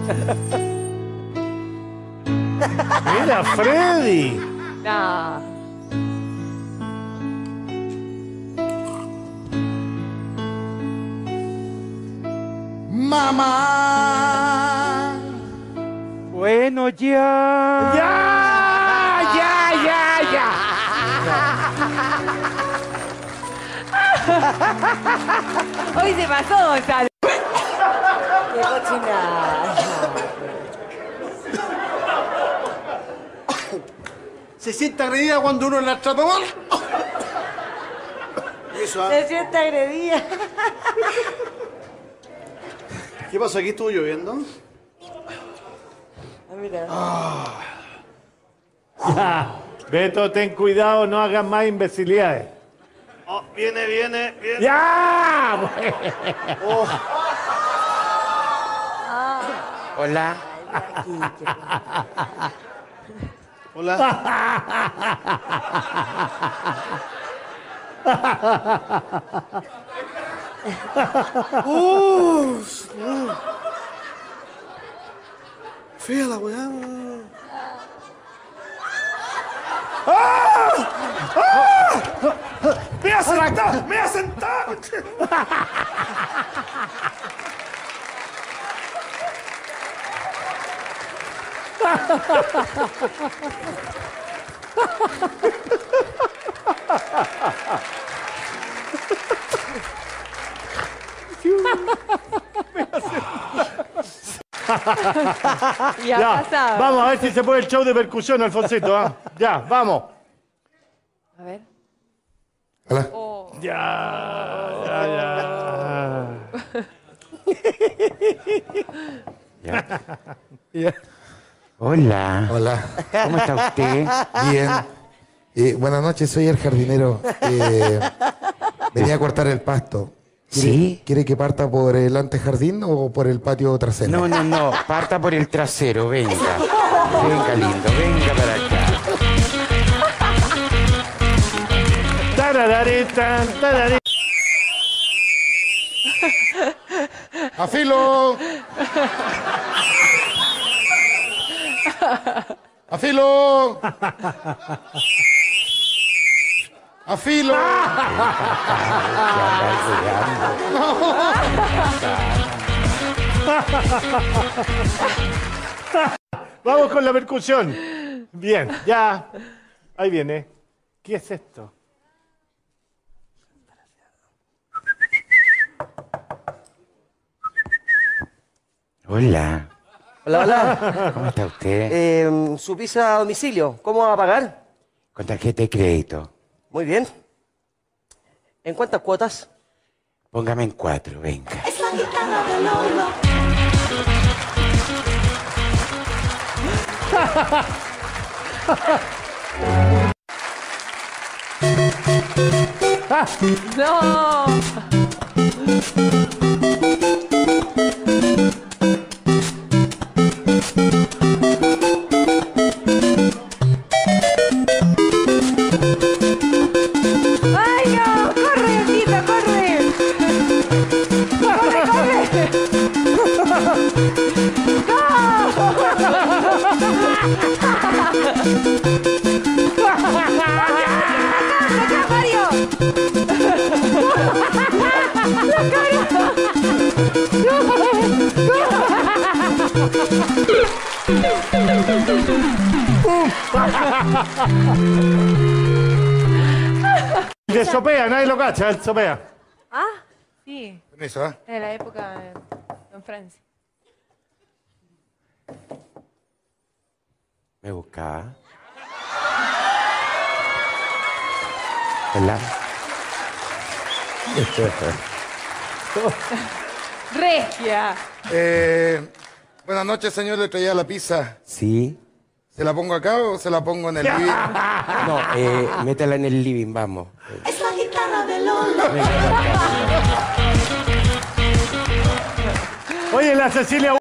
Mira, Freddy. No. Mamá. Bueno, ya. Ya. Hoy se pasó, Gonzalo. Qué cochinada. ¿Se siente agredida cuando uno la trata mal? Eso, ¿ah? Se siente agredida. ¿Qué pasó? ¿Aquí estuvo lloviendo? Ah, mira. Ya. Beto, ten cuidado, no hagas más imbecilidades. Oh, viene. ¡Ya! Oh. Hola. Hola. Fea la weá. ¡Me ha sentado! ¡Me ha sentado! Ya, Ya, pasado. vamos a ver si se puede el show de percusión, Alfonsito. ¿Ah? Ya, vamos. A ver. Hola. Oh. Ya. Hola. Hola. ¿Cómo está usted? Bien. Buenas noches, soy el jardinero. Venía a cortar el pasto. ¿Sí? ¿Quiere que parta por el antejardín o por el patio trasero? No. Parta por el trasero, venga. Venga, lindo, venga para acá. Tarararita, tararita. ¡Afilo! ¡Afilo! ¡Afilo! Vamos con la percusión. Bien, ya. Ahí viene. ¿Qué es esto? Hola. Hola. ¿Cómo está usted? Su pizza a domicilio, ¿cómo va a pagar? Con tarjeta de crédito. Muy bien. ¿En cuántas cuotas? Póngame en 4, venga. Es la guitarra de Lolo. No. ¡Ay, no! ¡Corre, Tito, corre! ¡Corre! ¡Acá, Mario! De sopea, nadie lo cacha, el sopea. Ah, sí. Permiso, ¿eh? De la época en Francia. ¿Me buscaba? Hola. Regia. Buenas noches, señor. Le traía la pizza. ¿Sí? ¿Se la pongo acá o se la pongo en el living? No, métela en el living, vamos. Es la guitarra de Lolo. Oye, la Cecilia